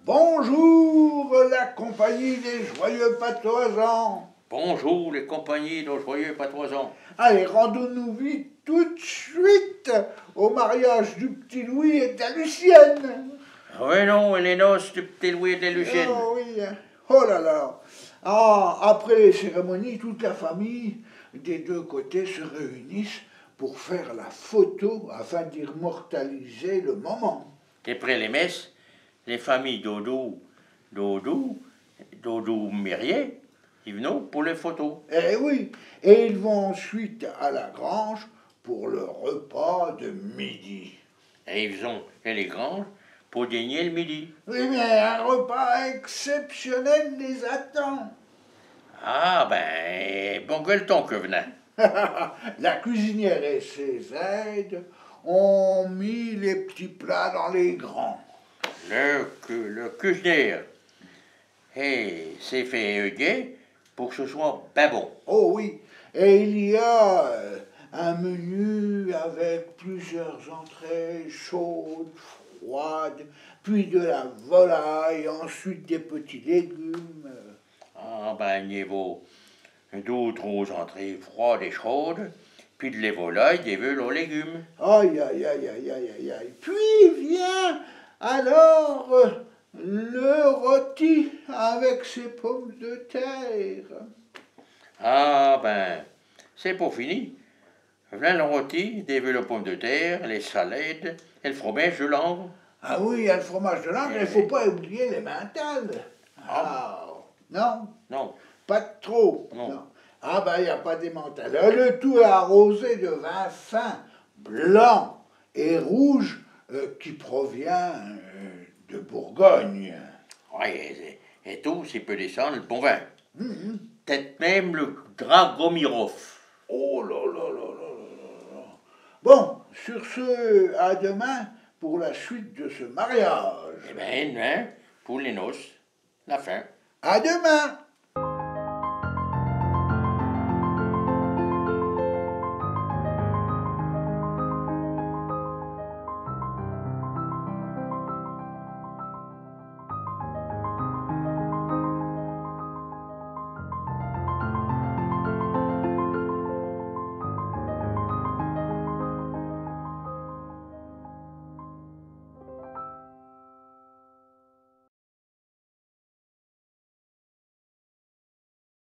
Bonjour la compagnie des joyeux patoisans. Bonjour les compagnies de joyeux patoisans. Allez, rendons-nous vite tout de suite au mariage du petit Louis et de la Lucienne. Oui non, et les noces du petit Louis et de Lucienne. Oh oui, oh là là. Ah, après les cérémonies, toute la famille des deux côtés se réunissent pour faire la photo afin d'immortaliser le moment. Et après les messes, les familles Doudou Mérier, ils venaient pour les photos. Eh oui, et ils vont ensuite à la grange pour le repas de midi. Et ils ont et les granges pour dîner le midi. Oui, mais un repas exceptionnel les attend. Ah ben, bon gueuleton que venait. La cuisinière et ses aides ont mis les petits plats dans les grands. Le cuisinier, et s'est fait aider pour que ce soit ben bon. Oh oui, et il y a un menu avec plusieurs entrées chaudes, froides, puis de la volaille, ensuite des petits légumes. Ah ben, niveau d'autres aux entrées froides et chaudes, puis de les volailles, des veules aux légumes. Aïe, aïe, aïe, aïe, aïe, aïe, aïe. Puis vient alors le rôti avec ses pommes de terre. Ah ben, c'est pas fini. Voilà le rôti, des veules aux pommes de terre, les salades, et le fromage de langre. Ah oui, il y a le fromage de langre, il ne faut pas oublier les mentales. Ah, non, Non, pas de trop. Non. Ah ben, il n'y a pas d'emmental. Le tout est arrosé de vin fin, blanc et rouge qui provient de Bourgogne. ouais, et tout, s'il peut descendre, le bon vin. Mhm. Peut-être même le Dragomirov. Oh là là là là là là. Bon, sur ce, à demain pour la suite de ce mariage. Eh ben, hein, pour les noces, la fin. À demain!